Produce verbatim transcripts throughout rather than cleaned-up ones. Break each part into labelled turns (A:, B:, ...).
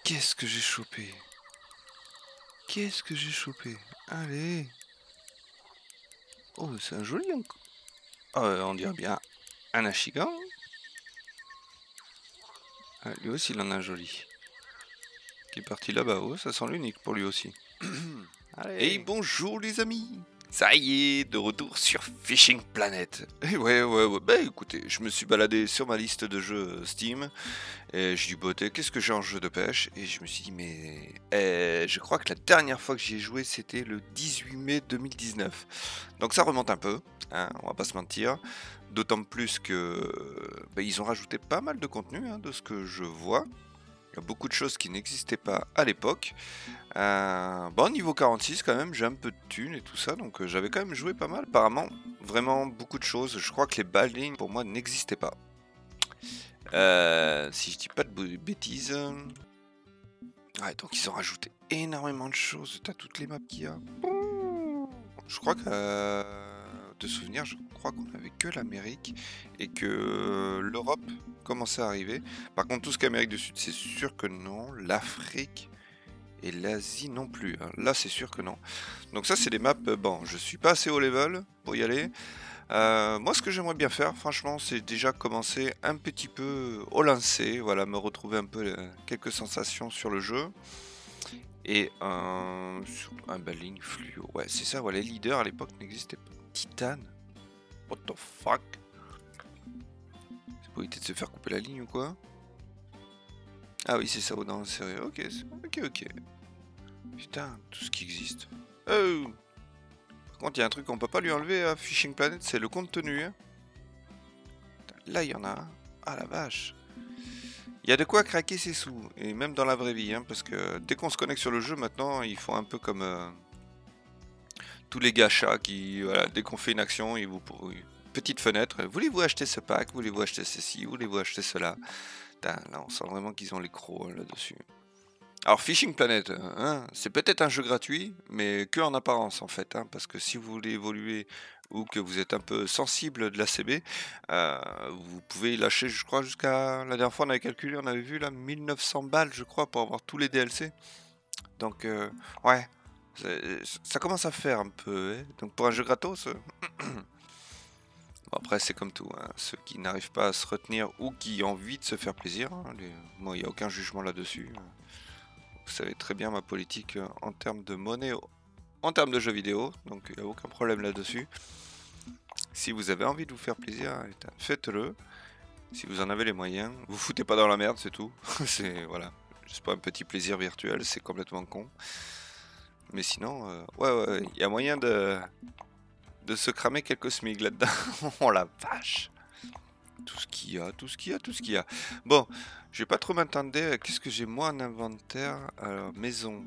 A: Qu'est-ce que j'ai chopé? Qu'est-ce que j'ai chopé? Allez. Oh, c'est un joli encore. Oh, on dirait bien un Ashigan. Ah, lui aussi, il en a un joli. Qui est parti là-bas. Oh, ça sent l'unique pour lui aussi.
B: Allez.
A: Et bonjour les amis. Ça y est, de retour sur Fishing Planet. Et ouais, ouais, ouais. Bah écoutez, je me suis baladé sur ma liste de jeux Steam. Et je dis, bah, qu'est-ce que j'ai en jeu de pêche? Et je me suis dit, mais eh, je crois que la dernière fois que j'y ai joué, c'était le dix-huit mai deux mille dix-neuf. Donc ça remonte un peu, hein, on va pas se mentir. D'autant plus que bah, ils ont rajouté pas mal de contenu, hein, de ce que je vois. Il y a beaucoup de choses qui n'existaient pas à l'époque. Euh, bon, niveau quarante-six quand même, j'ai un peu de thunes et tout ça, donc euh, j'avais quand même joué pas mal. Apparemment, vraiment beaucoup de choses. Je crois que les balles pour moi n'existaient pas. Euh, si je dis pas de bêtises. Ouais, donc ils ont rajouté énormément de choses. T'as toutes les maps qu'il y a. Je crois que euh, de souvenir, je crois qu'on avait que l'Amérique et que euh, l'Europe commençait à arriver. Par contre, tout ce qu'Amérique du Sud, c'est sûr que non. L'Afrique et l'Asie non plus. Hein. Là, c'est sûr que non. Donc ça, c'est des maps. Euh, bon, je suis pas assez haut level pour y aller. Euh, moi, ce que j'aimerais bien faire, franchement, c'est déjà commencer un petit peu au lancer, voilà, me retrouver un peu euh, quelques sensations sur le jeu. Et un, sur un balling fluo. Ouais, c'est ça, ouais, les leaders à l'époque n'existaient pas. Titan? What the fuck? C'est pour éviter de se faire couper la ligne ou quoi? Ah oui, c'est ça, dans la série. Ok, ok, ok. Putain, tout ce qui existe. Oh! Par contre, il y a un truc qu'on peut pas lui enlever à Fishing Planet, c'est le contenu. Hein. Là, il y en a un. Ah la vache. Il y a de quoi craquer ses sous, et même dans la vraie vie, hein, parce que dès qu'on se connecte sur le jeu, maintenant, ils font un peu comme euh, tous les gachas qui, voilà, dès qu'on fait une action, ils vous une petite fenêtre. Voulez-vous acheter ce pack? Voulez-vous acheter ceci? Voulez-vous acheter cela? Putain, là, on sent vraiment qu'ils ont les crocs là-dessus. Alors, Fishing Planet, hein, c'est peut-être un jeu gratuit, mais que en apparence, en fait, hein, parce que si vous voulez évoluer ou que vous êtes un peu sensible de la C B, euh, vous pouvez lâcher, je crois, jusqu'à... La dernière fois, on avait calculé, on avait vu, là, mille neuf cents balles, je crois, pour avoir tous les D L C. Donc, euh, ouais, ça commence à faire un peu, hein. Donc, pour un jeu gratos... Euh... Bon, après, c'est comme tout, hein. Ceux qui n'arrivent pas à se retenir ou qui ont envie de se faire plaisir, hein, les... moi, il n'y a aucun jugement là-dessus. Vous savez très bien ma politique en termes de monnaie, en termes de jeux vidéo, donc il n'y a aucun problème là-dessus. Si vous avez envie de vous faire plaisir, faites-le. Si vous en avez les moyens, vous foutez pas dans la merde, c'est tout. C'est voilà, c'est pas un petit plaisir virtuel, c'est complètement con. Mais sinon, euh, ouais, ouais, il y a moyen de de se cramer quelques smigs là-dedans. Oh la vache! Tout ce qu'il y a, tout ce qu'il y a, tout ce qu'il y a. Bon, je vais pas trop m'attendre. Qu'est-ce que j'ai moi en inventaire? Alors, maison.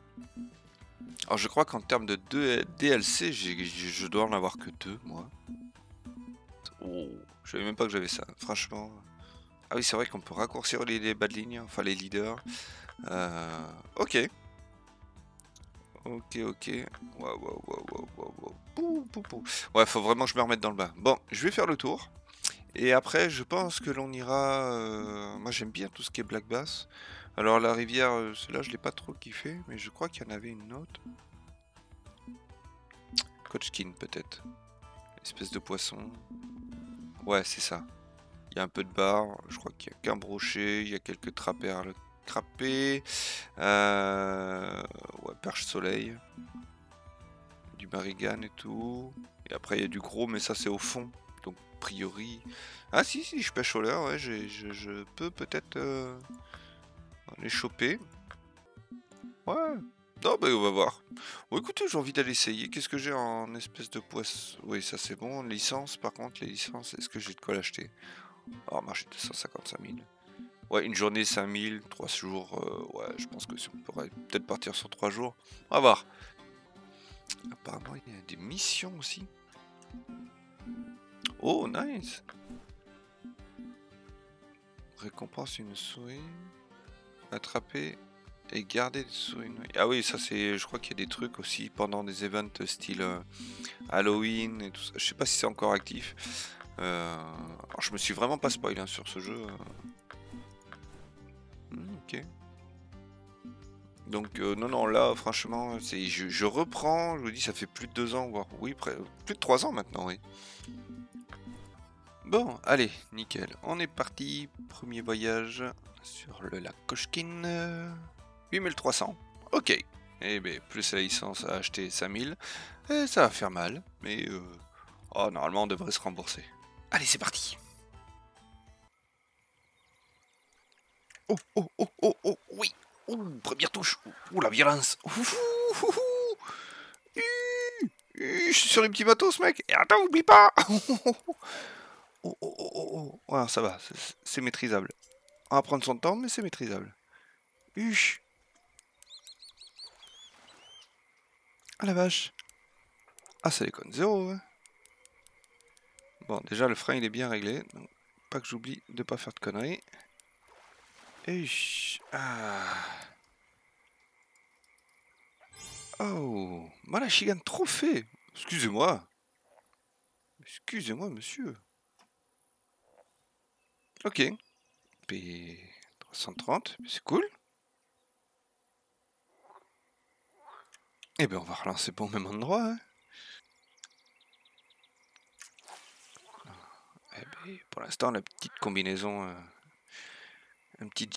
A: Alors, je crois qu'en termes de deux D L C, je dois en avoir que deux, moi. Oh, je savais même pas que j'avais ça, franchement. Ah oui, c'est vrai qu'on peut raccourcir les, les bas de ligne, enfin les leaders. Euh, ok. Ok, ok. Waouh, waouh, waouh, waouh, waouh. Pou, pou, pou. Ouais, faut vraiment que je me remette dans le bas. Bon, je vais faire le tour. Et après, je pense que l'on ira... Euh... Moi, j'aime bien tout ce qui est Black Bass. Alors, la rivière, euh, celle-là, je l'ai pas trop kiffé. Mais je crois qu'il y en avait une autre. Coachkin, peut-être. Espèce de poisson. Ouais, c'est ça. Il y a un peu de bar. Je crois qu'il y a qu'un brochet. Il y a quelques trapères crapés. Euh... Ouais, perche soleil. Du marigan et tout. Et après, il y a du gros, mais ça, c'est au fond. Donc, a priori... Ah si, si, je pêche au leurre, ouais, je, je, je peux peut-être euh, les choper. Ouais. Non, bah on va voir. Bon, écoutez, j'ai envie d'aller essayer. Qu'est-ce que j'ai en espèce de poisson? Oui, ça c'est bon. Licence, par contre, les licences, est-ce que j'ai de quoi l'acheter? Oh, marché deux cent cinquante-cinq mille. Ouais, une journée cinq mille, trois jours. Euh, ouais, je pense que si on pourrait peut-être partir sur trois jours. On va voir. Apparemment, il y a des missions aussi. Oh, nice. Récompense une souris. Attraper et garder des souris. Ah oui, ça c'est. Je crois qu'il y a des trucs aussi pendant des events style euh, Halloween et tout ça. Je sais pas si c'est encore actif. Euh... Alors, je me suis vraiment pas spoil hein, sur ce jeu. Mmh, ok. Donc euh, non, non, là, franchement, c'est, je, je reprends, je vous dis, ça fait plus de deux ans, voire, oui, près, plus de trois ans maintenant, oui. Bon, allez, nickel, on est parti, premier voyage sur le lac Koshkin, euh, huit mille trois cents, ok. Eh bien, plus la licence à acheter cinq mille, et ça va faire mal, mais euh, oh, normalement on devrait se rembourser. Allez, c'est parti. Oh, oh, oh, oh, oh, oui. Ouh, première touche. Ouh, la violence. Ouh, ouh, ouh, ouh. Ouh, je suis sur les petits bateaux, ce mec. Et attends, oublie pas. Oh, oh, oh, oh, oh. Ouais, ça va, c'est maîtrisable. On va prendre son temps, mais c'est maîtrisable. Huch. Ah la vache. Ah, ça déconne zéro, hein. Bon, déjà, le frein, il est bien réglé. Donc, pas que j'oublie de pas faire de conneries. Huch. Ah. Oh. Malachigan trophée. Excusez-moi. Excusez-moi, monsieur. Ok. P trois cent trente, c'est cool. Eh bien, on va relancer pas au même endroit. Hein. Eh bien, pour l'instant, la petite combinaison... Euh, un petit...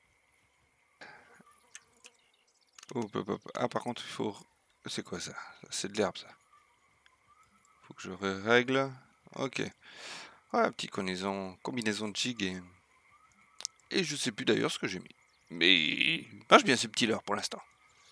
A: Hop, hop, hop. Ah, par contre, il faut... C'est quoi ça? C'est de l'herbe, ça. Faut que je règle. Ok. Ouais, petite combinaison, combinaison de jig et... Et je sais plus d'ailleurs ce que j'ai mis. Mais... il marche bien, ces petits leurres, pour l'instant.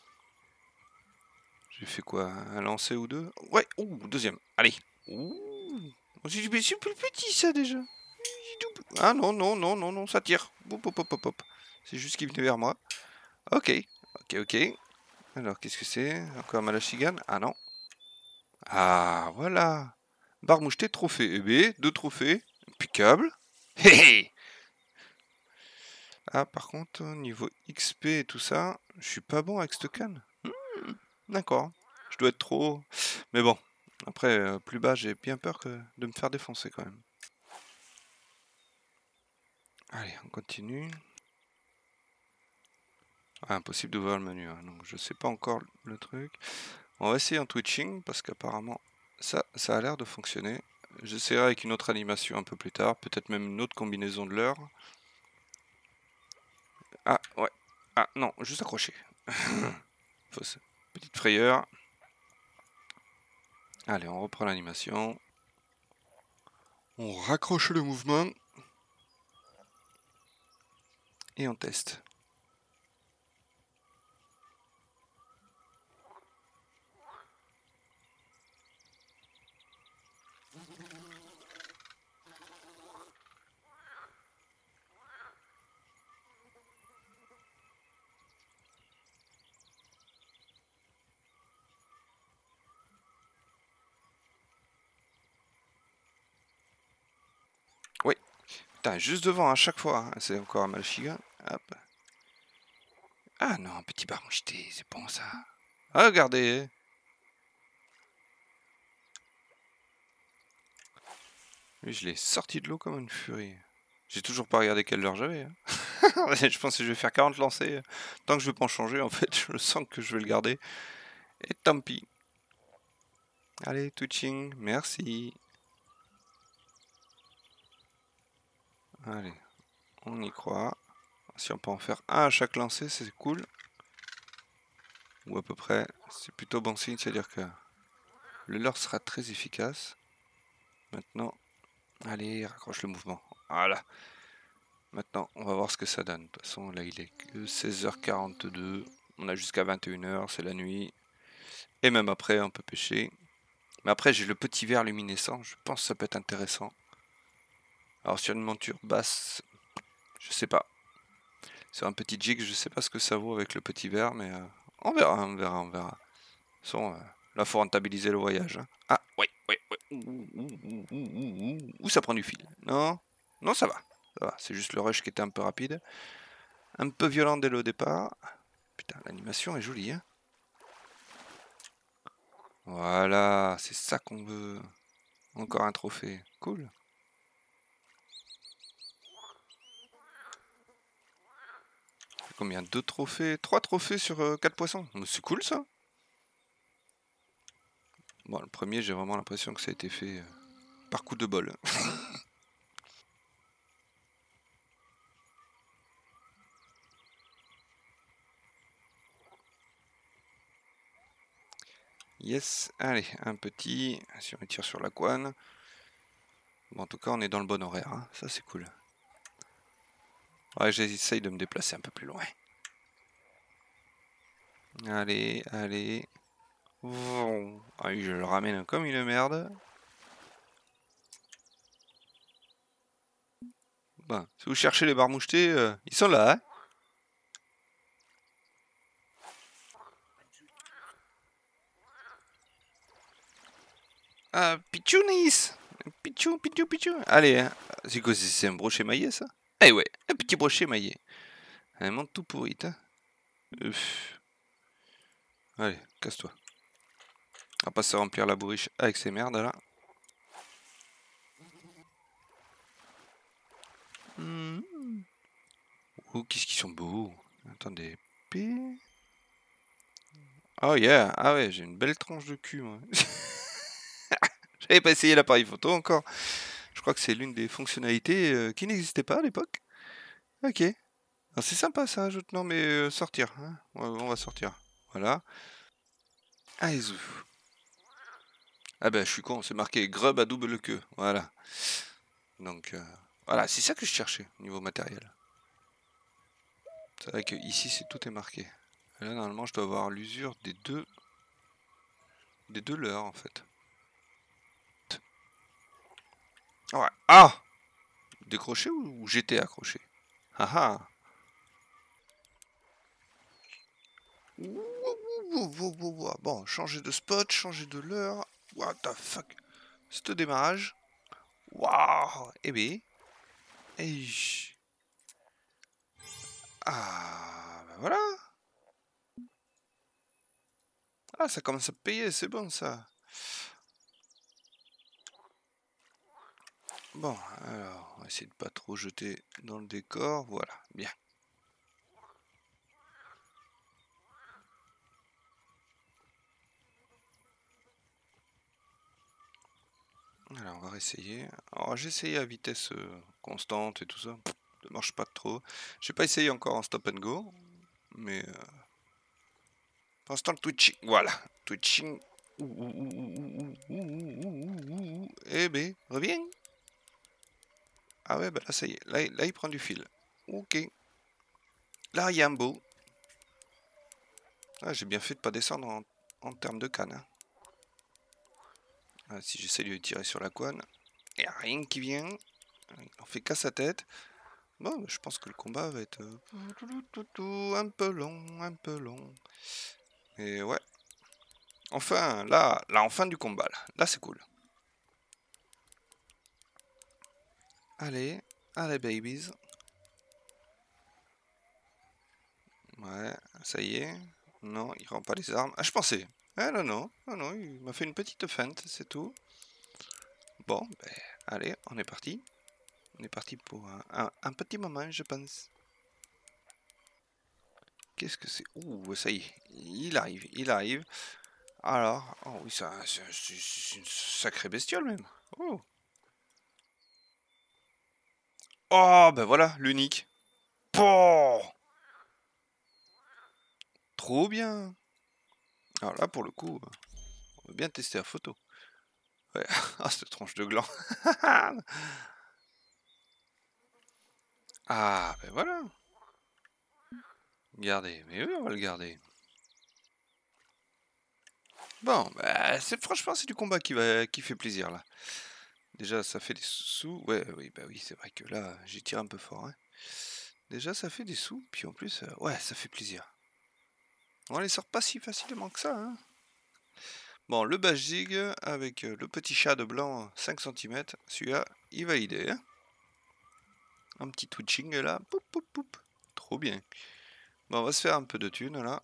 A: J'ai fait quoi? Un lancer ou deux? Ouais, ouh, deuxième. Allez. Ouh. C'est plus petit, ça, déjà. Ah non, non, non, non, non, ça tire. Hop, hop, hop, hop, hop. C'est juste qu'il venait vers moi. Ok, ok, ok. Alors, qu'est-ce que c'est? Encore un Malachigan? Ah non. Ah, voilà. Barre mouchetée, trophée. Eh bien, deux trophées. Impeccable. Hé hé. Ah, par contre, niveau X P et tout ça, je suis pas bon avec cette canne. Hmm, d'accord. Je dois être trop haut. Mais bon, après, euh, plus bas, j'ai bien peur que de me faire défoncer quand même. Allez, on continue. Ah, impossible d'ouvrir le menu, hein, donc je sais pas encore le truc. On va essayer en twitching parce qu'apparemment ça, ça a l'air de fonctionner. J'essaierai avec une autre animation un peu plus tard, peut-être même une autre combinaison de l'heure. Ah ouais, ah non, juste accroché. Fausse petite frayeur. Allez, on reprend l'animation. On raccroche le mouvement. Et on teste. Oui. Putain, juste devant à chaque fois. Hein. C'est encore un Malachigan. Hop. Ah non, petit bar moucheté, c'est bon ça. Ah, regardez. Lui, je l'ai sorti de l'eau comme une furie. J'ai toujours pas regardé quelle heure j'avais. Hein. Je pense que je vais faire quarante lancers. Tant que je vais pas en changer, en fait, je sens que je vais le garder. Et tant pis. Allez, twitching, merci. Allez, on y croit. Si on peut en faire un à chaque lancer, c'est cool. Ou à peu près. C'est plutôt bon signe, c'est-à-dire que le leurre sera très efficace. Maintenant, allez, raccroche le mouvement. Voilà. Maintenant, on va voir ce que ça donne. De toute façon, là, il est que seize heures quarante-deux. On a jusqu'à vingt et une heures, c'est la nuit. Et même après, on peut pêcher. Mais après, j'ai le petit verre luminescent. Je pense que ça peut être intéressant. Alors, sur une monture basse, je sais pas. Sur un petit jig, je sais pas ce que ça vaut avec le petit verre, mais euh, on verra, on verra, on verra. De toute façon, euh, là, faut rentabiliser le voyage. Hein. Ah, ouais, ouais, ouais. Ouh, ouh, ouh, ouh, ouh, ouh, ça prend du fil. Non, non, ça va. Ça va. C'est juste le rush qui était un peu rapide. Un peu violent dès le départ. Putain, l'animation est jolie, hein. Voilà, c'est ça qu'on veut. Encore un trophée. Cool. combien? Deux trophées? Trois trophées sur euh, quatre poissons. C'est cool ça. Bon, le premier, j'ai vraiment l'impression que ça a été fait euh, par coup de bol. Yes, allez, un petit. Si on tire sur la couenne. Bon, en tout cas, on est dans le bon horaire. Hein. Ça, c'est cool. Ouais, j'essaye de me déplacer un peu plus loin. Allez, allez. Ah, je le ramène comme une merde. Bon, si vous cherchez les barres mouchetées, euh, ils sont là. Hein. Ah, Pichounis! Pichou, pichou, pichou. Allez, hein. C'est quoi, c'est un brochet maillé, ça? Eh ouais, un petit brochet maillé. Un monde tout pourri, hein. Uff. Allez, casse-toi. On va pas se remplir la bourriche avec ces merdes, là. Mmh. Oh, qu'est-ce qu'ils sont beaux. Attendez. P. Oh yeah. Ah ouais, j'ai une belle tranche de cul, moi. J'avais pas essayé l'appareil photo encore. Je crois que c'est l'une des fonctionnalités euh, qui n'existait pas à l'époque. Ok. C'est sympa ça, ajoute. Non mais euh, sortir. Hein. Ouais, on va sortir. Voilà. Allez, zou. Ah ben je suis con, c'est marqué grub à double queue. Voilà. Donc euh, voilà, c'est ça que je cherchais niveau matériel. C'est vrai que ici c'est tout est marqué. Et là normalement je dois avoir l'usure des deux des deux leurres en fait. Ouais. Ah, décroché ou j'étais accroché? Ah ah. Bon, changer de spot, changer de leurre. What the fuck? C'est au démarrage. Waouh. Eh ben. Eh. Ah, ben voilà. Ah, ça commence à payer, c'est bon ça. Bon, alors, on va essayer de pas trop jeter dans le décor. Voilà, bien. Alors, on va réessayer. Alors, j'ai essayé à vitesse euh, constante et tout ça. Ça marche pas trop. J'ai pas essayé encore en stop and go. Mais euh, pour l'instant, le twitching. Voilà, twitching. Eh ben, reviens. Ah ouais, bah là, ça y est. Là, là il prend du fil. Ok. Là, il y a un beau. Ah, j'ai bien fait de pas descendre en, en termes de canne. Hein. Ah, si j'essaie de lui tirer sur la couenne, il n'y a rien qui vient. On fait qu'à sa tête. Bon, je pense que le combat va être euh, un peu long, un peu long. Et ouais. Enfin, là, là, en fin du combat, là, là c'est cool. Allez, allez, babies. Ouais, ça y est. Non, il rend pas les armes. Ah, je pensais. Ah non, non, non, non, il m'a fait une petite feinte, c'est tout. Bon, ben, allez, on est parti. On est parti pour un, un, un petit moment, je pense. Qu'est-ce que c'est? Ouh, ça y est, il arrive, il arrive. Alors, oh oui, ça, c'est une sacrée bestiole même. Oh, oh ben voilà, l'unique. Oh, trop bien. Alors là, pour le coup, on va bien tester la photo. Ouais. Ah, cette tranche de gland. Ah, ben voilà. Gardez, mais oui, on va le garder. Bon, bah, c'est franchement, c'est du combat qui va, qui fait plaisir là. Déjà, ça fait des sous. Ouais, oui, bah oui, c'est vrai que là, j'ai tiré un peu fort. Hein. Déjà, ça fait des sous, puis en plus, euh, ouais, ça fait plaisir. On les sort pas si facilement que ça. Hein. Bon, le Bajig avec euh, le petit chat de blanc cinq centimètres, celui-là, il va aider. Hein. Un petit twitching là, poup, poup, poup. Trop bien. Bon, on va se faire un peu de thunes là.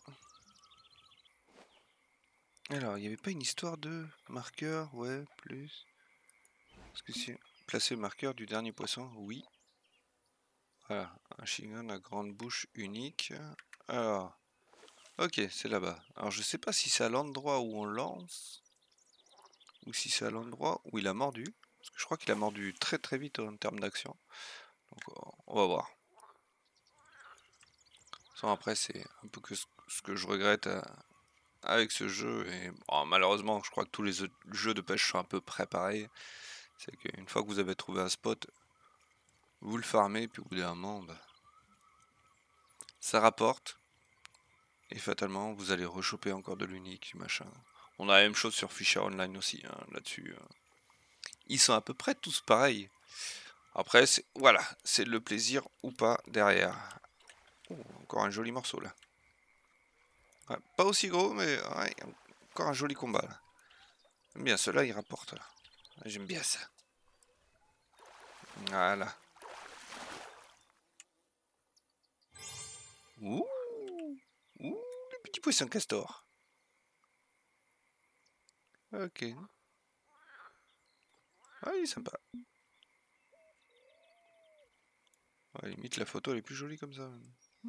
A: Alors, il n'y avait pas une histoire de marqueur, ouais, plus. Est-ce que c'est placer le marqueur du dernier poisson? Oui. Voilà, un Shingon à grande bouche unique. Alors, ok, c'est là-bas. Alors je sais pas si c'est à l'endroit où on lance, ou si c'est à l'endroit où il a mordu. Parce que je crois qu'il a mordu très très vite en termes d'action. Donc on va voir. Sans après c'est un peu que ce, ce que je regrette euh, avec ce jeu. Et bon, malheureusement je crois que tous les autres jeux de pêche sont un peu près pareils. C'est qu'une fois que vous avez trouvé un spot, vous le farmez, puis au bout d'un moment, bah, ça rapporte. Et fatalement, vous allez rechoper encore de l'unique, machin. On a la même chose sur Fisher Online aussi, hein, là-dessus. euh. Ils sont à peu près tous pareils. Après, c'est voilà, c'est le plaisir ou pas derrière. Oh, encore un joli morceau là. Ouais, pas aussi gros, mais ouais, encore un joli combat là. J'aime bien, ceux-là, ils rapportent. Là. J'aime bien ça. Voilà. Ouh, ouh, le petit poisson castor. Ok. Ah, il est sympa. Ouais, limite, la photo, elle est plus jolie comme ça.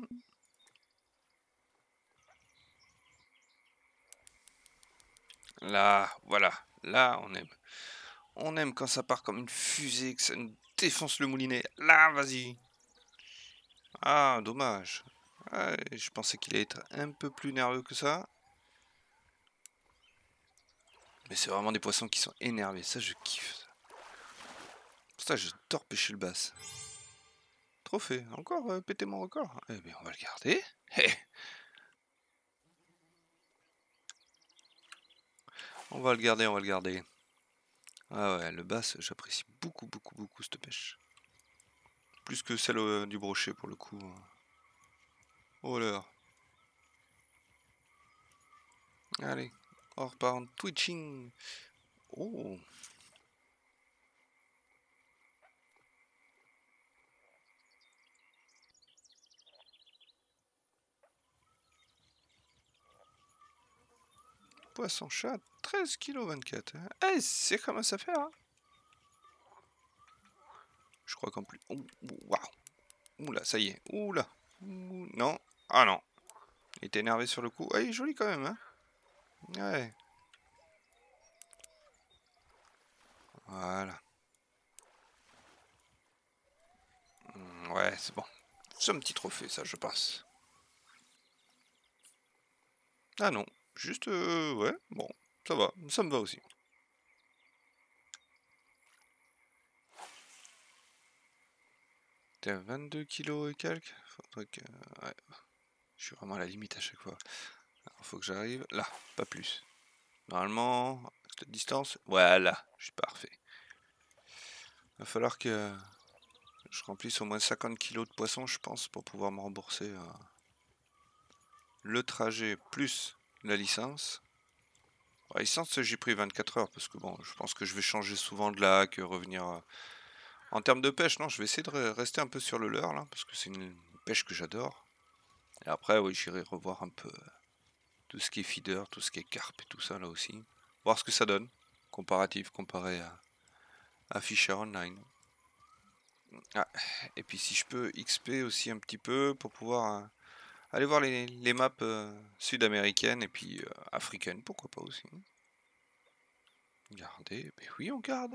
A: Là, voilà. Là, on aime. On aime quand ça part comme une fusée, que ça nous défonce le moulinet. Là, vas-y. Ah, dommage. Ouais, je pensais qu'il allait être un peu plus nerveux que ça. Mais c'est vraiment des poissons qui sont énervés. Ça, je kiffe. Ça. Pour ça, j'adore pêcher le bass. Trophée. Encore euh, péter mon record. Eh bien, on va le garder. On va le garder, on va le garder. Ah ouais, le bass, j'apprécie beaucoup, beaucoup, beaucoup cette pêche. Plus que celle euh, du brochet, pour le coup. Oh là. Allez, on repart en twitching. Oh. Poisson chat, treize kilos vingt-quatre. Eh, c'est comment ça fait, hein. Je crois qu'en plus... Ouh, waouh. Oula, ça y est. Oula. Ouh, non. Ah non. Il était énervé sur le coup. Ah, il est joli quand même, hein. Ouais. Voilà. Hmm, ouais, c'est bon. C'est un petit trophée, ça, je passe. Ah non. Juste, euh, ouais, bon. Ça va. Ça me va aussi. T'es à vingt-deux kilos et quelques. Faudrait que... Ouais. Je suis vraiment à la limite à chaque fois. Alors, faut que j'arrive là, pas plus. Normalement, cette distance, voilà, je suis parfait. Il va falloir que je remplisse au moins cinquante kilos de poisson, je pense, pour pouvoir me rembourser euh, le trajet plus la licence. La licence, j'ai pris vingt-quatre heures parce que bon, je pense que je vais changer souvent de lac, revenir. euh, En termes de pêche, non, je vais essayer de rester un peu sur le leurre là, parce que c'est une pêche que j'adore. Et après, oui, j'irai revoir un peu euh, tout ce qui est feeder, tout ce qui est carpe et tout ça là aussi. Voir ce que ça donne, comparatif comparé à, à Fisher Online. Ah, et puis si je peux X P aussi un petit peu pour pouvoir euh, aller voir les, les maps euh, sud-américaines et puis euh, africaines, pourquoi pas aussi. Garder, mais oui on garde.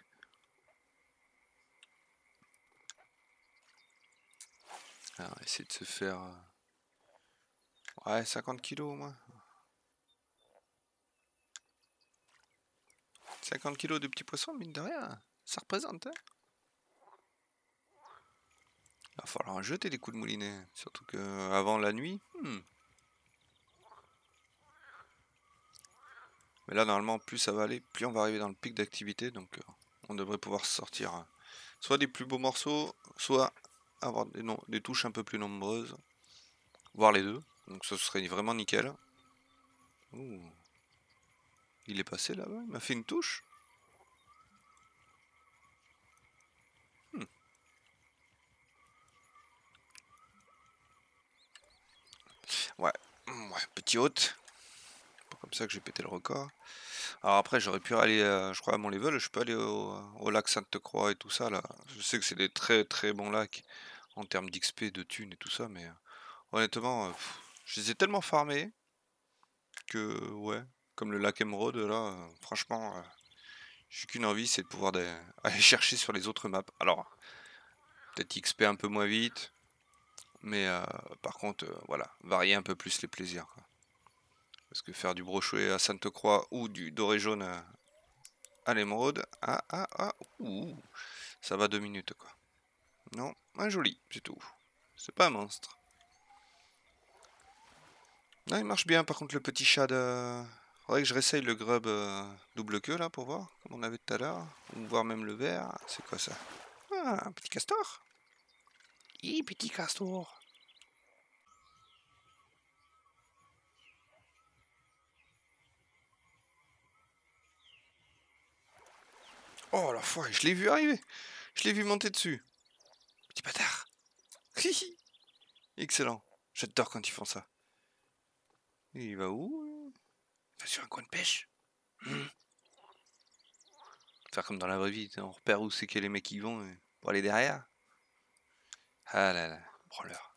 A: Alors essayer de se faire euh, ouais cinquante kilos au moins. cinquante kilos de petits poissons, mine de rien, ça représente. Hein. Il va falloir en jeter des coups de moulinet, surtout que avant la nuit. Hmm. Mais là normalement plus ça va aller, plus on va arriver dans le pic d'activité, donc euh, on devrait pouvoir sortir euh, soit des plus beaux morceaux, soit avoir des, non, des touches un peu plus nombreuses, voire les deux. Donc ce serait vraiment nickel. Ouh. Il est passé là-bas, il m'a fait une touche. Hmm. Ouais. Ouais, petit hôte. Pas comme ça que j'ai pété le record. Alors après j'aurais pu aller, euh, je crois à mon level, je peux aller au, au lac Sainte-Croix et tout ça là. Je sais que c'est des très très bons lacs en termes d'X P, de thunes et tout ça, mais euh, honnêtement, euh, pff, je les ai tellement farmés que, ouais, comme le lac émeraude, là, euh, franchement, euh, j'ai qu'une envie, c'est de pouvoir des- aller chercher sur les autres maps. Alors, peut-être X P un peu moins vite, mais euh, par contre, euh, voilà, varier un peu plus les plaisirs, quoi. Parce que faire du brochouet à Sainte-Croix ou du doré jaune à, à l'émeraude, ah, ah, ah, ouh, ça va deux minutes, quoi. Non, un joli, c'est tout. C'est pas un monstre. Non, il marche bien, par contre, le petit chat de... Faudrait que je réessaye le grub euh, double queue, là, pour voir, comme on avait tout à l'heure. Ou voir même le vert. C'est quoi, ça? Ah, un petit castor. Hi, petit castor. Oh, la foi, je l'ai vu arriver. Je l'ai vu monter dessus. Petit bâtard. Hihi. Excellent. J'adore quand ils font ça. Et il va où? Il va sur un coin de pêche. Hmm. Faire comme dans la vraie vie, on repère où c'est que les mecs qui vont euh, pour aller derrière. Ah là là, branleur.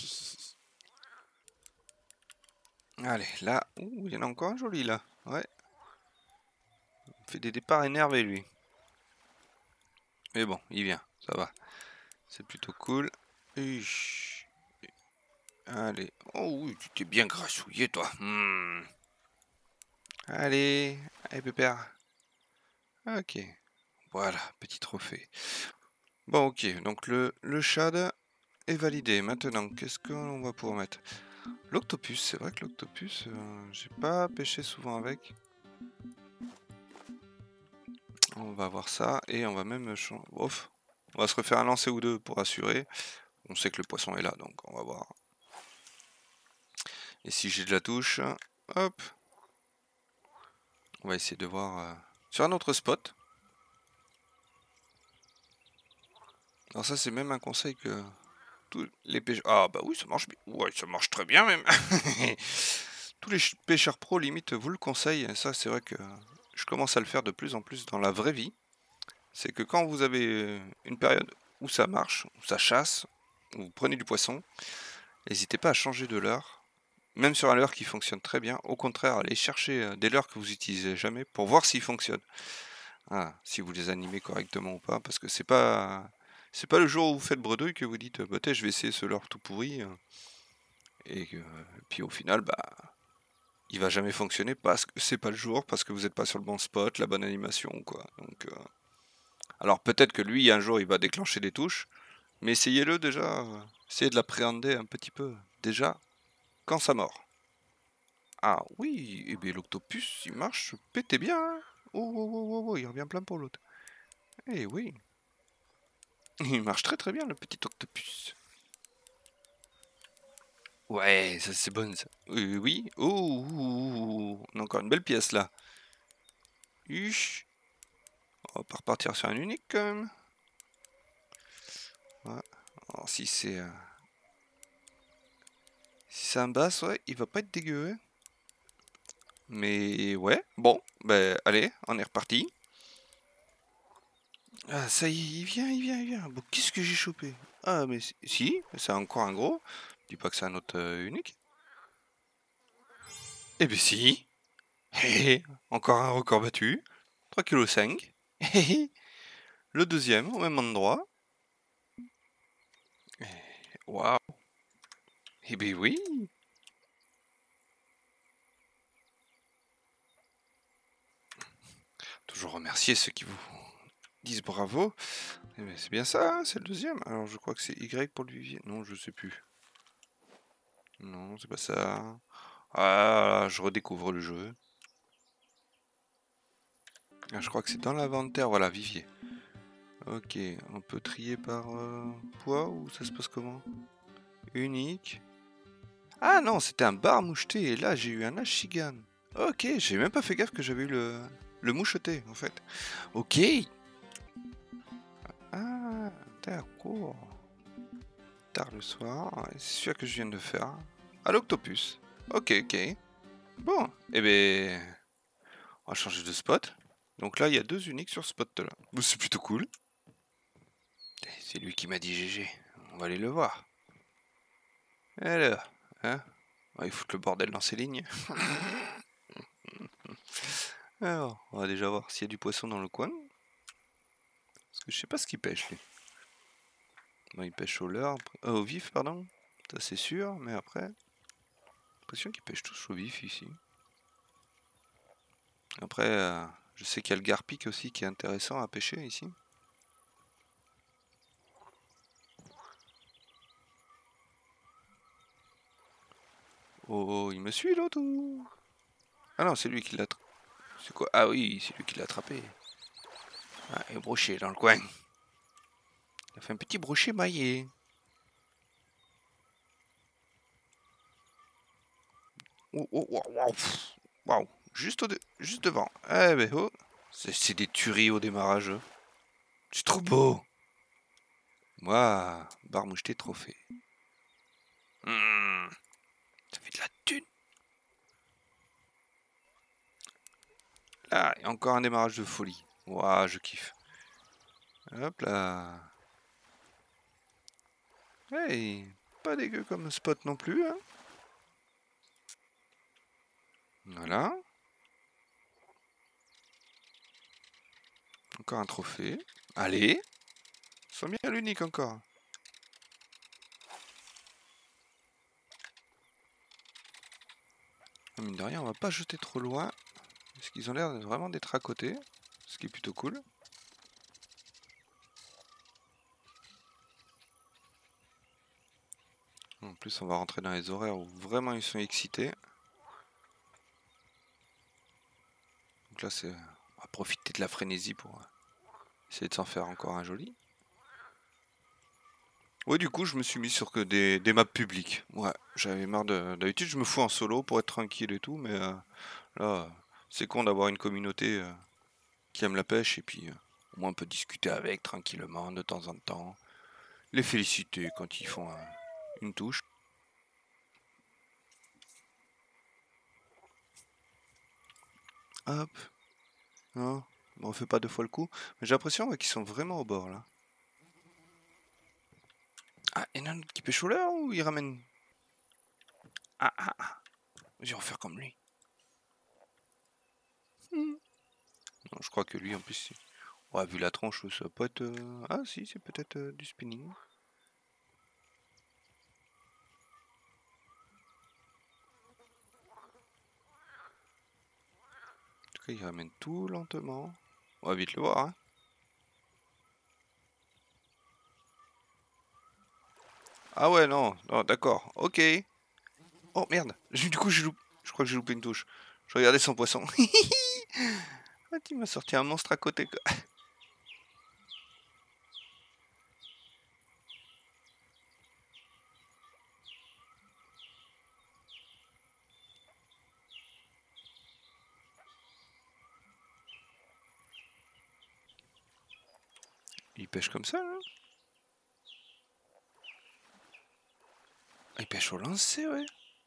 A: Allez, là, ouh, il y en a encore un joli là. Ouais. Il fait des départs énervés lui. Mais bon, il vient, ça va. C'est plutôt cool. Uch. Allez. Oh oui, tu t'es bien grassouillé toi. Hmm. Allez, allez pépère. Ok. Voilà, petit trophée. Bon, ok, donc le, le shad est validé. Maintenant, qu'est-ce qu'on va pouvoir mettre? L'octopus, c'est vrai que l'octopus, euh, j'ai pas pêché souvent avec. On va voir ça et on va même... Ouf. On va se refaire un lancer ou deux pour assurer. On sait que le poisson est là, donc on va voir. Et si j'ai de la touche, hop. On va essayer de voir euh, sur un autre spot. Alors ça c'est même un conseil que tous les pêcheurs... Ah bah oui, ça marche bien. Ouais, ça marche très bien même. Tous les pêcheurs pros limite vous le conseillent. Et ça c'est vrai que je commence à le faire de plus en plus dans la vraie vie. C'est que quand vous avez une période où ça marche, où ça chasse, où vous prenez du poisson, n'hésitez pas à changer de leurre. Même sur un leurre qui fonctionne très bien. Au contraire, allez chercher des leurres que vous utilisez jamais pour voir s'ils fonctionnent. Ah, si vous les animez correctement ou pas. Parce que c'est pas... C'est pas le jour où vous faites bredouille que vous dites bah, je vais essayer ce leurre tout pourri. Et que, puis au final, bah, il va jamais fonctionner parce que c'est pas le jour, parce que vous n'êtes pas sur le bon spot, la bonne animation, quoi. Donc, euh... alors peut-être que lui, un jour, il va déclencher des touches, mais essayez-le déjà, euh... essayez de l'appréhender un petit peu, déjà, quand ça mord. Ah oui, et bien l'octopus, il marche pété bien, hein. Oh, oh, oh, oh, oh, il revient plein pour l'autre. Eh oui, il marche très très bien le petit octopus. Ouais, ça c'est bon ça. Euh, oui, oh, oh, oh, on a encore une belle pièce là. Uch. On va pas repartir sur un unique quand même. Ouais. Alors si c'est... Euh... Si c'est un bass, ouais, il va pas être dégueu. Hein. Mais ouais, bon, ben allez, on est reparti. Ah ça y est, il vient, il vient, il vient. Bon, qu'est-ce que j'ai chopé? Ah mais si, c'est encore un gros. Dis pas que c'est un autre euh, unique. Eh ben si. Hé, encore un record battu. trois virgule cinq kilos. Le deuxième, au même endroit. Waouh. Eh ben oui. Toujours remercier ceux qui vous disent bravo. Eh ben, c'est bien ça, hein, c'est le deuxième. Alors je crois que c'est Y pour le vivier. Non, je sais plus. Non, c'est pas ça. Ah, je redécouvre le jeu. Ah, je crois que c'est dans l'inventaire, voilà, vivier. Ok, on peut trier par euh, poids ou ça se passe comment? Unique. Ah non, c'était un bar moucheté et là j'ai eu un Ashigan. Ok, j'ai même pas fait gaffe que j'avais eu le, le moucheté en fait. Ok. Ah, d'accord. Tard le soir, c'est celui que je viens de faire. À l'octopus. Ok, ok. Bon, eh ben, on va changer de spot. Donc là, il y a deux uniques sur ce spot là. Bon, c'est plutôt cool. C'est lui qui m'a dit G G. On va aller le voir. Alors, hein, on va foutre le bordel dans ces lignes. Alors, on va déjà voir s'il y a du poisson dans le coin. Parce que je sais pas ce qu'il pêche, lui. Bon, il pêche au leurre, euh, au vif, pardon. Ça c'est sûr, mais après... J'ai l'impression qu'ils pêchent tous au vif ici. Après, euh, je sais qu'il y a le garpic aussi qui est intéressant à pêcher ici. Oh, oh, il me suit l'autre ou... Ah non, c'est lui qui l'a... C'est quoi? Ah oui, c'est lui qui l'a attrapé. Ah, et brochet dans le coin. Il a fait un petit brochet maillé. Oh, oh, oh, wow. Waouh, juste, au de... juste devant. Eh ben oh, c'est des tueries au démarrage. C'est trop beau. Waouh, barmoucheté trophée. Mmh, ça fait de la thune. Là, et encore un démarrage de folie. Waouh, je kiffe. Hop là. Hey, pas dégueu comme spot non plus. Hein. Voilà. Encore un trophée. Allez. Sois bien l'unique encore. Mine de rien, on va pas jeter trop loin. Parce qu'ils ont l'air vraiment d'être à côté. Ce qui est plutôt cool. En plus, on va rentrer dans les horaires où vraiment ils sont excités. Donc là, c'est, on va profiter de la frénésie pour essayer de s'en faire encore un joli. Ouais, du coup, je me suis mis sur que des, des maps publiques. Ouais, j'avais marre de... D'habitude, je me fous en solo pour être tranquille et tout, mais euh, là, c'est con d'avoir une communauté euh, qui aime la pêche et puis euh, au moins on peut discuter avec tranquillement de temps en temps. Les féliciter quand ils font un- une touche. Hop. Non, on refait pas deux fois le coup. Mais j'ai l'impression ouais, qu'ils sont vraiment au bord là. Ah, il y en a un autre qui pêche au leurre ou il ramène? Ah, ah, ah. Je vais refaire comme lui. Hmm. Non, je crois que lui en plus, ouais, vu la tronche, ça peut être... euh, Ah si, c'est peut-être euh, du spinning. En tout cas, il ramène tout lentement. On va vite le voir, hein. Ah ouais, non, non d'accord, ok. Oh merde, du coup, je, loupe... je crois que j'ai loupé une touche. Je regardais son poisson. Ah, tu m'as sorti un monstre à côté, quoi. Il pêche comme ça, là? Ah, il pêche au lancer, ouais.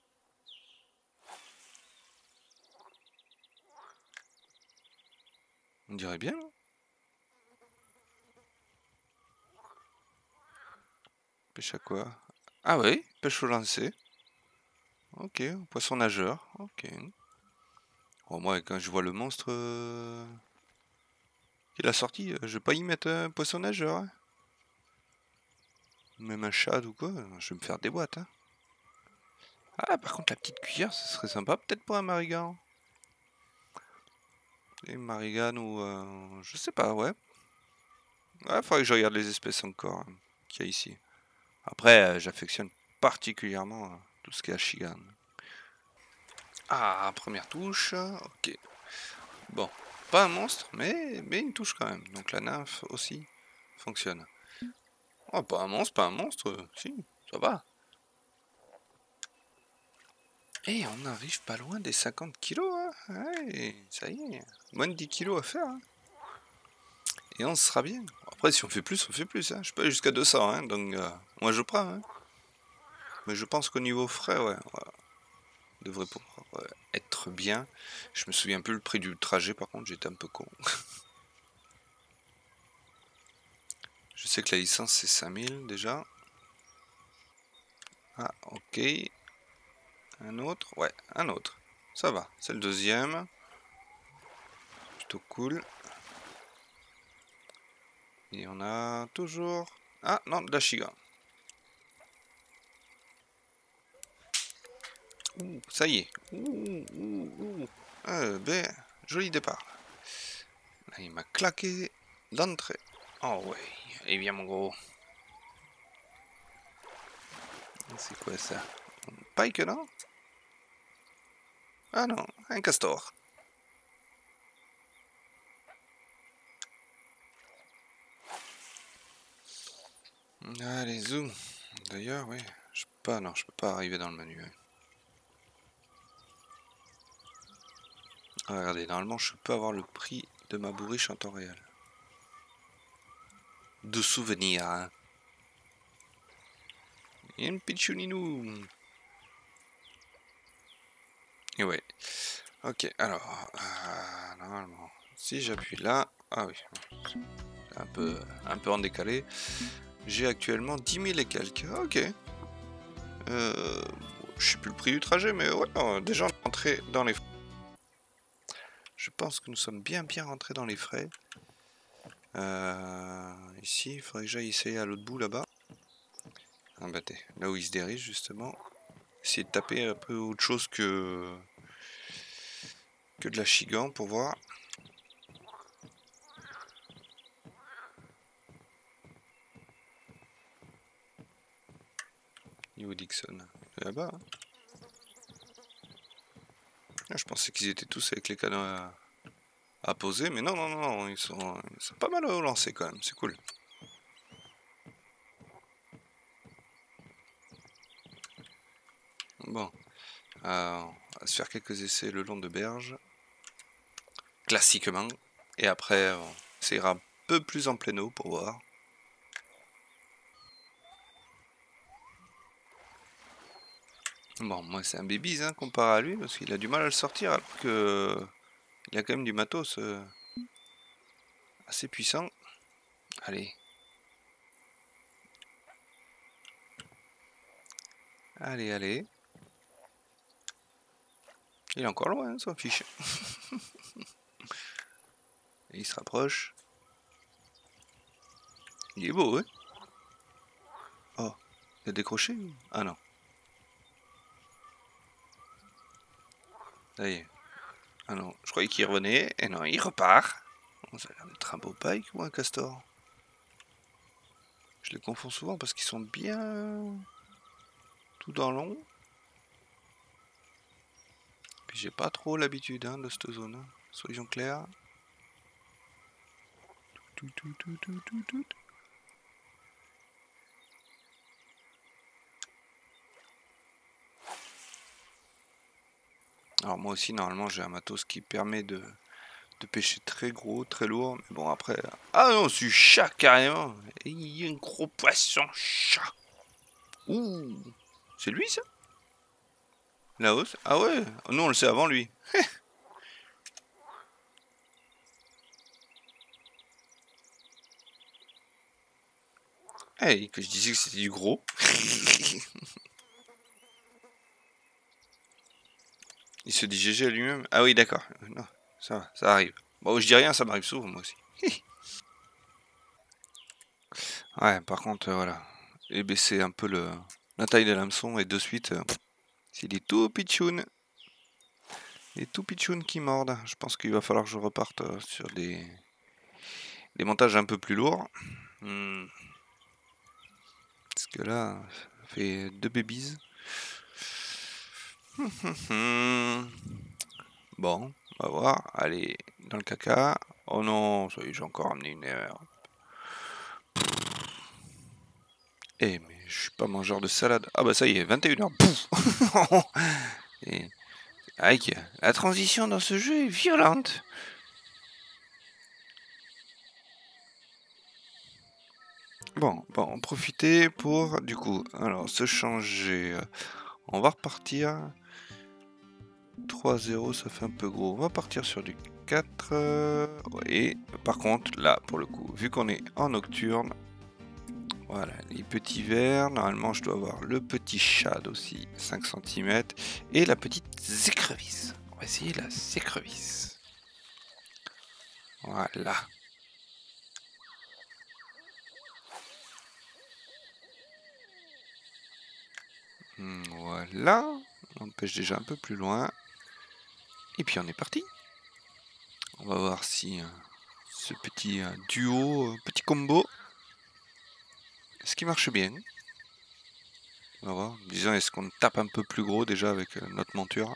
A: On dirait bien, hein. Pêche à quoi? Ah ouais, pêche au lancer. Ok, poisson nageur, ok. Oh, moi, quand je vois le monstre euh, qu'il a sorti, euh, je vais pas y mettre un poisson nageur. Hein. Même un chat ou quoi, je vais me faire des boîtes. Hein. Ah, par contre, la petite cuillère, ce serait sympa, peut-être pour un marigan. Et marigan ou... euh, je sais pas, ouais. Ouais, faudrait que je regarde les espèces encore hein, qu'il y a ici. Après, euh, j'affectionne particulièrement euh, tout ce qui est Ashigan. Ah, première touche, ok. Bon, pas un monstre, mais, mais une touche quand même. Donc la nymphe aussi fonctionne. Oh, pas un monstre, pas un monstre, si, ça va. Et on arrive pas loin des cinquante kilos, hein. Ouais, ça y est, moins de dix kilos à faire. Hein. Et on sera bien. Après, si on fait plus, on fait plus. Hein. Je peux aller jusqu'à deux cents, hein, donc euh, moi je prends. Hein. Mais je pense qu'au niveau frais, ouais, ouais, devrait pouvoir ouais, être bien. Je me souviens plus le prix du trajet, par contre, j'étais un peu con. Je sais que la licence c'est cinq mille déjà. Ah, ok. Un autre, ouais, un autre. Ça va, c'est le deuxième. Plutôt cool. Et on a toujours... Ah, non, de la Shiga. Ouh, ça y est. Ouh, ouh, ouh. Euh, ben, joli départ. Là, il m'a claqué d'entrée. Oh ouais, eh bien mon gros. C'est quoi ça? Pike, non? Ah non, un castor. Allez, zoom. D'ailleurs, oui. Je peux pas, non, je peux pas arriver dans le menu. Hein. Ah, regardez, normalement, je peux avoir le prix de ma bourriche en temps réel. De souvenirs. Hein. Et une pichouninou. Et ouais. Ok, alors, euh, normalement, si j'appuie là, ah oui, un peu, un peu en décalé, j'ai actuellement dix mille et quelques. Ok. Euh, je sais plus le prix du trajet, mais ouais, non, déjà rentré dans les frais. Je pense que nous sommes bien bien rentrés dans les frais. Euh, ici, il faudrait que j'aille essayer à l'autre bout là-bas. Ah bah t'es là où il se dirige justement. Essayer de taper un peu autre chose que que de la Shigan pour voir. Niveau Dixon, là-bas. Hein. Ah, je pensais qu'ils étaient tous avec les canons à, à poser, mais non, non, non, non, ils sont, ils sont pas mal lancés quand même, c'est cool. Bon, euh, on va se faire quelques essais le long de berge, classiquement, et après on essaiera un peu plus en plein eau pour voir. Bon, moi c'est un baby hein, comparé à lui, parce qu'il a du mal à le sortir, alors que il a quand même du matos euh, assez puissant. Allez. Allez, allez. Il est encore loin, hein, son fiche. Et il se rapproche. Il est beau, hein. Oh, il a décroché? Ah non. Ça y est. Ah non, je croyais qu'il revenait. Et non, il repart. Oh, ça a l'air d'être un beau pike ou un castor. Je les confonds souvent parce qu'ils sont bien tout dans l'ombre. Puis j'ai pas trop l'habitude hein, de cette zone. Hein. Soyons clairs. Tout, tout, tout, tout, tout, tout. Alors moi aussi normalement j'ai un matos qui permet de, de pêcher très gros, très lourd. Mais bon après... Ah non, c'est chat carrément. Il y a un gros poisson chat. Ouh. C'est lui ça? La hausse? Ah ouais? Nous on le sait avant lui. Hey, que je disais que c'était du gros. Il se dit G G à lui-même. Ah oui, d'accord. Non, ça va, ça arrive. Bon, je dis rien, ça m'arrive souvent, moi aussi. Ouais, par contre, euh, voilà. J'ai baissé un peu le, la taille de l'hameçon et de suite, euh, c'est des tout pitchouns. Des tout pitchouns qui mordent. Je pense qu'il va falloir que je reparte euh, sur des, des montages un peu plus lourds. Hmm. Parce que là, ça fait deux babies. Bon, on va voir. Allez, dans le caca. Oh non, ça y est, j'ai encore amené une erreur. Eh, mais je suis pas mangeur de salade. Ah bah ça y est, vingt et une heures. Et... Aïe, la transition dans ce jeu est violente. Bon, bon, on profiter pour, du coup, alors, se changer. On va repartir. trois zéro, ça fait un peu gros. On va partir sur du quatre. Et par contre, là, pour le coup, vu qu'on est en nocturne, Voilà, les petits vers. Normalement, je dois avoir le petit shad aussi, cinq centimètres. Et la petite écrevisse. On va essayer la écrevisse. Voilà. Voilà. On pêche déjà un peu plus loin. Et puis on est parti. On va voir si euh, ce petit euh, duo, euh, petit combo, est-ce qu'il marche bien. On va voir. Disons, est-ce qu'on tape un peu plus gros déjà avec euh, notre monture.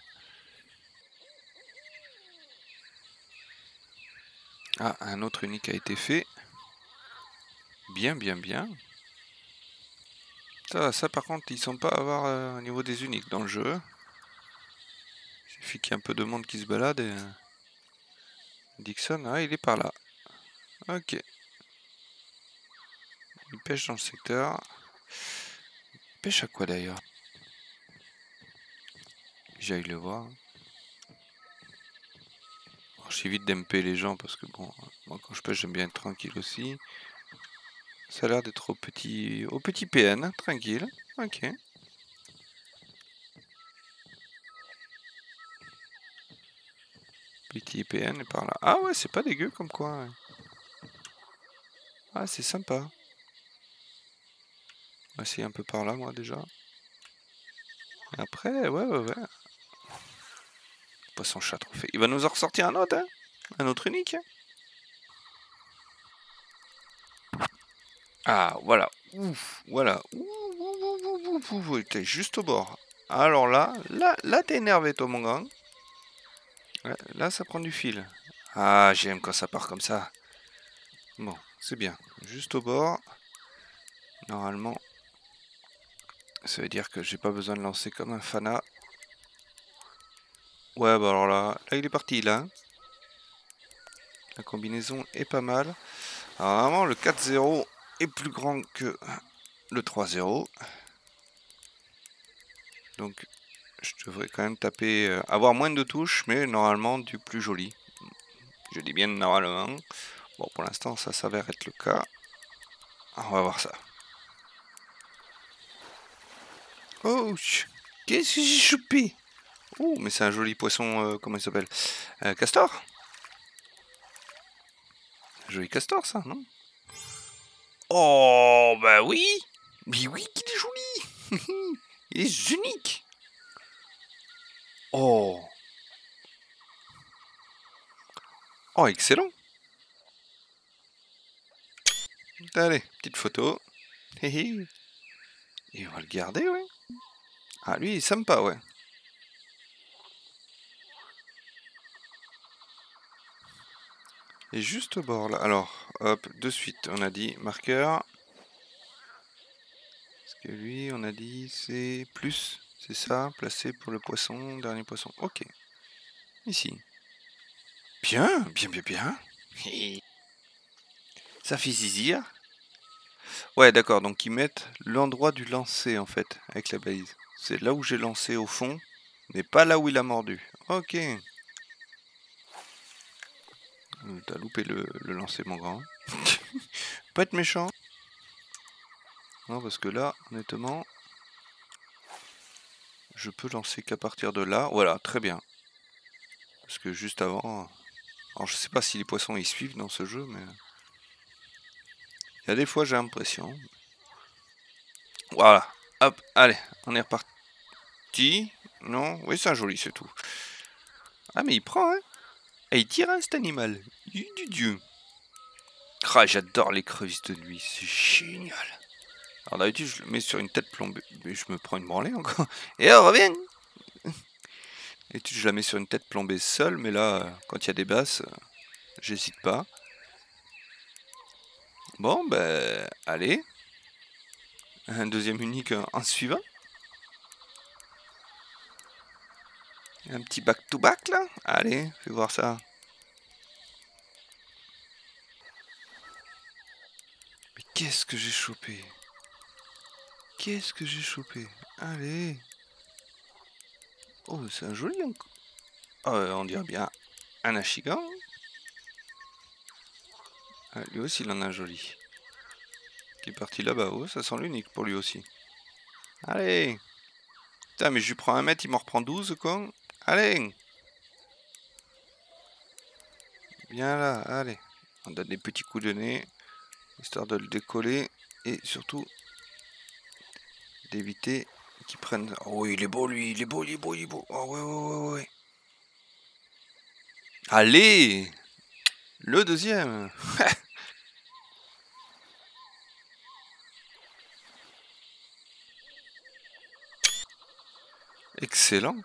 A: Ah, un autre unique a été fait. Bien, bien, bien. Ça, ça par contre, ils sont pas à avoir euh, au niveau des uniques dans le jeu. Il suffit qu'il y ait un peu de monde qui se balade et... Euh, Dixon, ah, il est par là. Ok. Il pêche dans le secteur. Il pêche à quoi d'ailleurs? J'aille le voir. J'évite d'M P les gens parce que bon, moi quand je pêche j'aime bien être tranquille aussi. Ça a l'air d'être au petit, au petit P N, tranquille. Ok. Petit P N est par là. Ah ouais, c'est pas dégueu comme quoi. Ah, c'est sympa. On va essayer un peu par là, moi déjà. Après, ouais, ouais, ouais. Poisson chat trophée. Il va nous en ressortir un autre, hein. Un autre unique. Ah, voilà. Ouf, voilà. Ouh, ouh, ouh, ouh, ouh, ouh, t'es juste au bord. Alors là, là, là t'es énervé, toi, mon grand. Ouais, là, ça prend du fil. Ah, j'aime quand ça part comme ça. Bon, c'est bien. Juste au bord. Normalement, ça veut dire que j'ai pas besoin de lancer comme un fanat. Ouais, bah alors là, là il est parti, là. La combinaison est pas mal. Alors vraiment, le quatre zéro est plus grand que le trois zéro. Donc, je devrais quand même taper... Euh, avoir moins de touches, mais normalement du plus joli. Je dis bien normalement. Bon, pour l'instant, ça s'avère être le cas. On va voir ça. Oh, qu'est-ce que j'ai chopé? Oh, mais c'est un joli poisson, euh, comment il s'appelle? euh, Castor? Un joli castor, ça, non? Oh, bah oui! Mais oui, qu'il est joli! Il est unique! Oh! Oh, excellent! Allez, petite photo. Et on va le garder, ouais. Ah, lui, il est sympa, ouais. Et juste au bord, là. Alors, hop, de suite, on a dit marqueur. Parce que lui, on a dit, c'est plus. C'est ça, placé pour le poisson, dernier poisson. Ok. Ici. Bien, bien, bien, bien. Ça fait zizir. Ouais, d'accord, donc ils mettent l'endroit du lancer, en fait, avec la balise. C'est là où j'ai lancé au fond, mais pas là où il a mordu. Ok. T'as loupé le, le lancer, mon grand. Pas être méchant. Non, parce que là, honnêtement, je peux lancer qu'à partir de là. Voilà, très bien. Parce que juste avant... Alors, je sais pas si les poissons ils suivent dans ce jeu, mais... Il y a des fois, j'ai l'impression. Voilà. Hop, allez, on est reparti. Non, oui, c'est un joli, c'est tout. Ah, mais il prend, hein. Et il tire, hein, cet animal. Du dieu. Ah, j'adore les crevisses de nuit, c'est génial. Alors d'habitude, je le mets sur une tête plombée. Mais je me prends une branlée encore. Et on revient. D'habitude, je la mets sur une tête plombée seule, mais là, quand il y a des basses, j'hésite pas. Bon, ben, allez. Un deuxième unique en suivant. Un petit back-to-back, là. Allez, fais voir ça. Mais qu'est-ce que j'ai chopé? Qu'est-ce que j'ai chopé? Allez. Oh, c'est un joli encore. Oh, on dirait bien un achigan. Ah, lui aussi, il en a un joli. Qui est parti là-bas. Oh, ça sent l'unique pour lui aussi. Allez. Putain, mais je lui prends un mètre, il m'en reprend douze, quoi. Allez. Viens là, allez. On donne des petits coups de nez, histoire de le décoller. Et surtout, d'éviter qu'il prenne... Oh, il est beau, lui. Il est beau, il est beau, il est beau. Oh, ouais, ouais, ouais, ouais. Allez. Le deuxième. Excellent.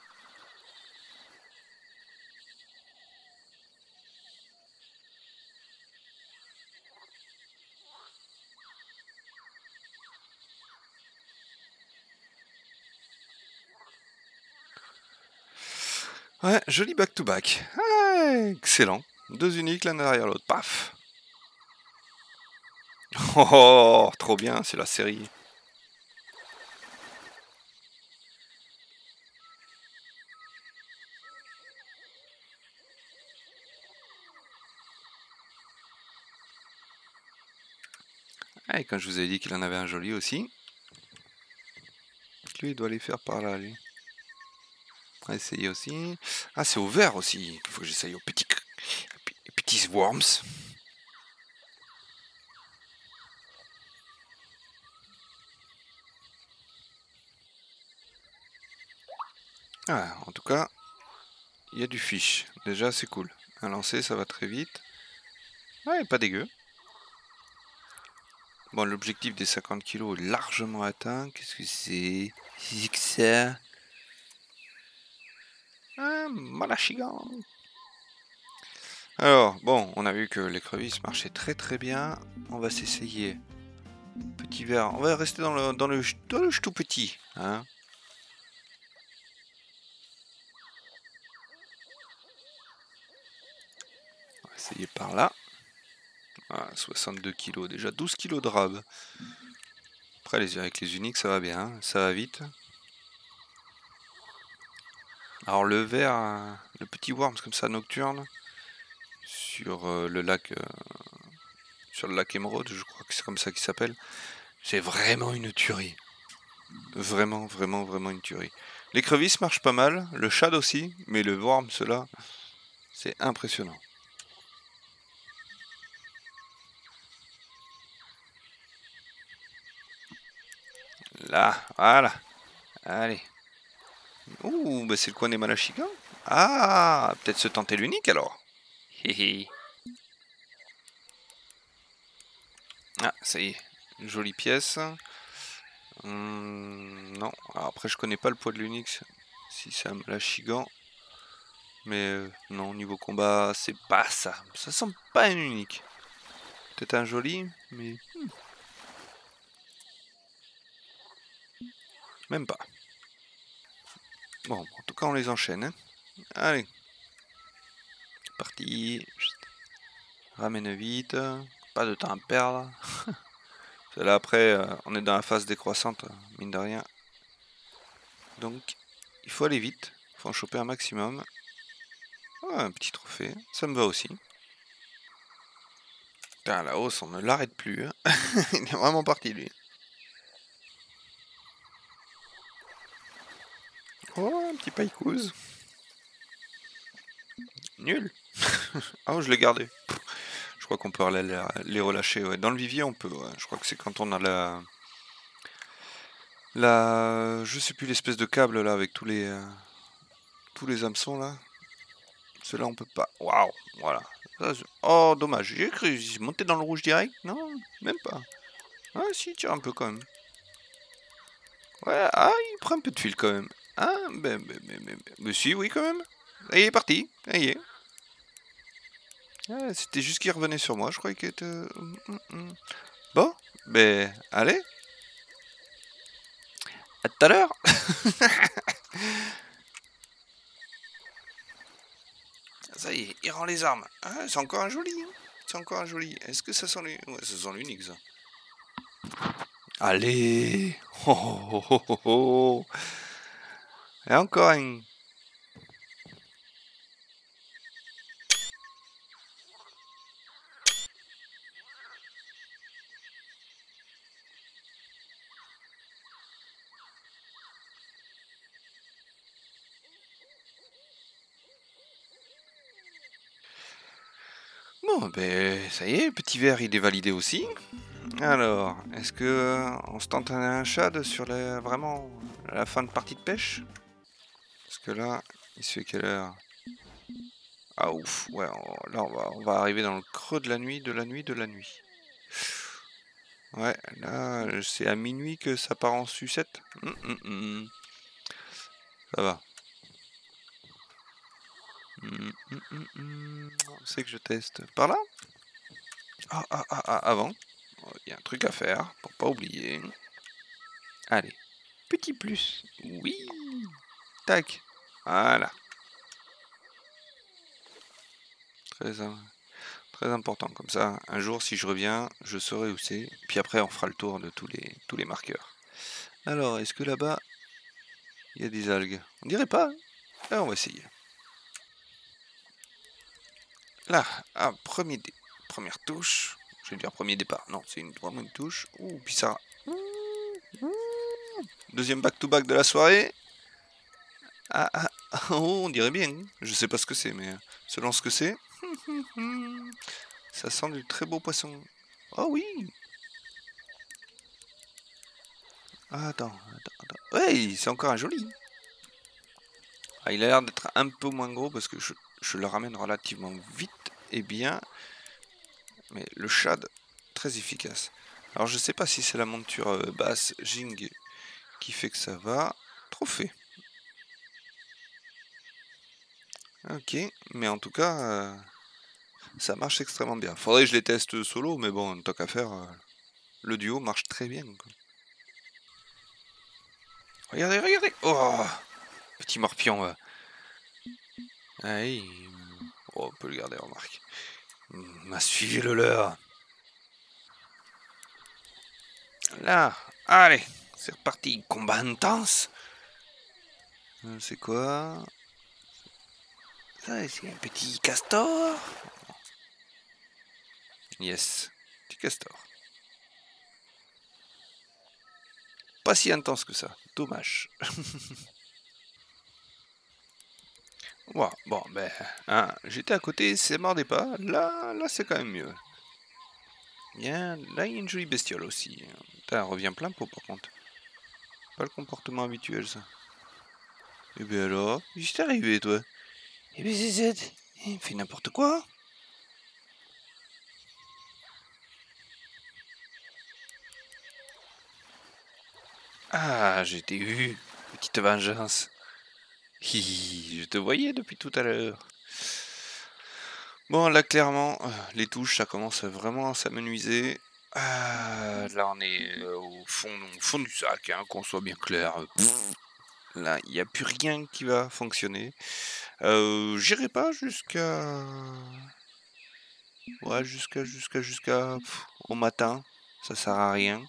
A: Ouais, joli back-to-back. Ah, excellent. Deux uniques l'un derrière l'autre. Paf. Oh, trop bien, c'est la série. Ah, et quand je vous avais dit qu'il en avait un joli aussi. Lui, il doit les faire par là, lui. On va essayer aussi. Ah, c'est au vert aussi. Il faut que j'essaye aux petits, aux petits worms. Ah, en tout cas, il y a du fish. Déjà, c'est cool. Un lancer, ça va très vite. Ouais, pas dégueu. Bon, l'objectif des cinquante kilos est largement atteint. Qu'est-ce que c'est? C'est que ça? Un malachigan. Alors, bon, on a vu que l'écrevisse marchait très très bien. On va s'essayer. Petit verre. On va rester dans le, dans le, dans le tout petit. Hein. On va essayer par là. Ah, soixante-deux kilos. Déjà douze kilos de rab. Après, les, avec les uniques, ça va bien. Hein. Ça va vite. Alors, le verre, le petit worms comme ça, nocturne. Sur euh, le lac... Euh, sur le lac Émeraude, je crois que c'est comme ça qu'il s'appelle. C'est vraiment une tuerie. Vraiment, vraiment, vraiment une tuerie. L'écrevisse marche pas mal, le shad aussi, mais le worm, cela, c'est impressionnant. Là, voilà. Allez. Ouh, bah c'est le coin des Malachigas. Ah, peut-être se tenter l'unique alors. Hihi. Ah, ça y est. Une jolie pièce. Hum, non, alors après je connais pas le poids de l'Unix. Si c'est un Malachigan. Mais euh, non, niveau combat, c'est pas ça. Ça semble pas un unique. Peut-être un joli, mais... Hmm. Même pas. Bon, en tout cas, on les enchaîne. Hein. Allez. Parti. Ramène vite. Pas de temps à perdre. Là, après, euh, on est dans la phase décroissante, mine de rien. Donc, il faut aller vite. Il faut en choper un maximum. Oh, un petit trophée. Ça me va aussi. Putain, la hausse, on ne l'arrête plus. Hein. Il est vraiment parti, lui. Oh, un petit paille-couze. Nul. Oh, je l'ai gardé. Je crois qu'on peut aller les relâcher. Ouais. Dans le vivier, on peut. Ouais. Je crois que c'est quand on a la... La... Je sais plus, l'espèce de câble, là, avec tous les... Euh... Tous les hameçons, là. Ceux-là, on peut pas. Waouh. Voilà. Oh, dommage. J'ai cru monter dans le rouge direct. Non, même pas. Ah, si, tire un peu quand même. Ouais, ah, il prend un peu de fil quand même. Ah, ben, ben, ben, ben, ben. Mais si, oui, quand même. Et il est parti. Ça y est. Ah, c'était juste qu'il revenait sur moi. Je croyais qu'il était. Hum, hum, hum. Bon, ben, allez. À tout à l'heure. Ça y est, il rend les armes. Ah, c'est encore un joli. Hein. C'est encore un joli. Est-ce que ça sent l'unique? Ouais, ça sent l'unique, ça. Allez. Oh, oh, oh, oh, oh. Et encore un. Bon, ben ça y est, le petit verre il est validé aussi. Alors, est-ce que on se tente un shad sur la, vraiment la fin de partie de pêche? Parce que là, il se fait quelle heure? Ah ouf, ouais, on- là on va, on va arriver dans le creux de la nuit, de la nuit, de la nuit. Ouais, là c'est à minuit que ça part en sucette. Hum, hum, hum. Ça va. Hum, hum, hum, hum. C'est que je teste. Par là? Ah, ah, ah, ah, avant. Il y a un truc à faire, pour pas oublier. Allez. Petit plus. Oui. Tac. Voilà. Très, im- très important. Comme ça, un jour, si je reviens, je saurai où c'est. Puis après, on fera le tour de tous les, tous les marqueurs. Alors, est-ce que là-bas, il y a des algues? On dirait pas. Hein. Là, on va essayer. Là, ah, premier dé... première touche. Je vais dire premier départ. Non, c'est une, vraiment une touche. Ouh, puis ça... Deuxième back-to-back de la soirée. Ah, ah, oh, on dirait bien. Je sais pas ce que c'est, mais selon ce que c'est, ça sent du très beau poisson. Oh oui. Ah, attends, attends, attends. Ouais, c'est encore un joli. Ah, il a l'air d'être un peu moins gros parce que je, je le ramène relativement vite et bien. Mais le shad, très efficace. Alors je sais pas si c'est la monture euh, basse Jing qui fait que ça va. Trophée. Ok, mais en tout cas, euh, ça marche extrêmement bien. Faudrait que je les teste solo, mais bon, tant qu'à faire, euh, le duo marche très bien. Quoi. Regardez, regardez. Oh, petit morpion. Euh. Ah, oui. Oh, on peut le garder, remarque. Il m'a suivi le leurre. Là, allez, c'est reparti. Combat intense. Euh, C'est quoi? Ça, c'est un petit castor. Yes, petit castor. Pas si intense que ça. Dommage. Wow, bon, ben, hein, j'étais à côté, ça mordait pas. Là, là, c'est quand même mieux. Bien, là, il y a une jolie bestiole aussi. Putain, elle revient plein pot, par contre. Pas le comportement habituel, ça. Eh bien alors, qu'est-ce qui t'est arrivé, toi? Eh bien, Z Z, il fait n'importe quoi. Ah, j'ai été eu. Petite vengeance. Hi, je te voyais depuis tout à l'heure. Bon, là, clairement, euh, les touches, ça commence vraiment à s'amenuiser. Ah, là, on est euh, au, fond, au fond du sac, hein, qu'on soit bien clair. Pff, là, il n'y a plus rien qui va fonctionner. Euh, J'irai pas jusqu'à... Ouais, jusqu'à, jusqu'à, jusqu'à... pff, au matin. Ça sert à rien.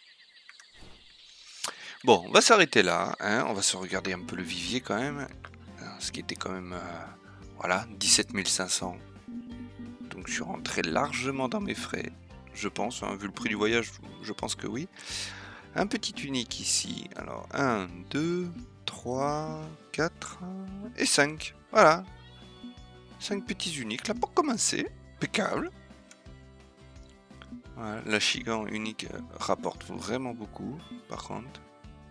A: Bon, on va s'arrêter là. Hein, on va se regarder un peu le vivier quand même. Ce qui était quand même... euh, voilà, dix-sept mille cinq cents. Donc je suis rentré largement dans mes frais. Je pense, hein, vu le prix du voyage, je pense que oui. Un petit unique ici. Alors, un, deux, trois, quatre et cinq. Voilà. cinq petits uniques là pour commencer. Impeccable. Voilà, la Chigan unique euh, rapporte vraiment beaucoup, par contre.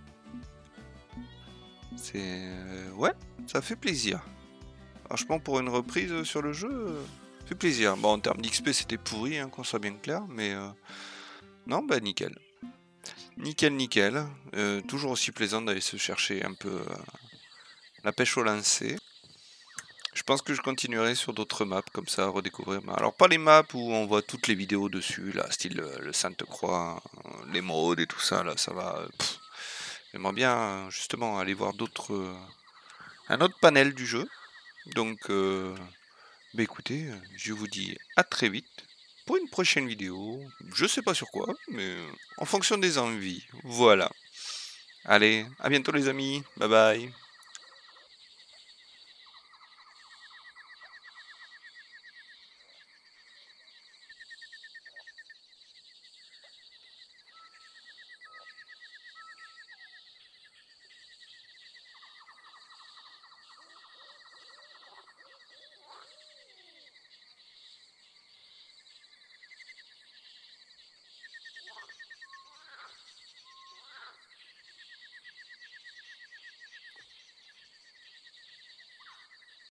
A: C'est... Euh, ouais, ça fait plaisir. Franchement, pour une reprise sur le jeu, euh, ça fait plaisir. Bon, en termes d'X P, c'était pourri, hein, qu'on soit bien clair, mais... Euh, non, bah nickel. Nickel, nickel. Euh, toujours aussi plaisant d'aller se chercher un peu euh, la pêche au lancer. Je pense que je continuerai sur d'autres maps comme ça, à redécouvrir. Alors pas les maps où on voit toutes les vidéos dessus, là, style le, le Sainte-Croix, euh, les modes et tout ça, là, ça va. Pff. J'aimerais bien euh, justement aller voir d'autres, euh, un autre panel du jeu. Donc, euh, bah écoutez, euh, je vous dis à très vite pour une prochaine vidéo. Je sais pas sur quoi, mais euh, en fonction des envies. Voilà. Allez, à bientôt les amis. Bye bye.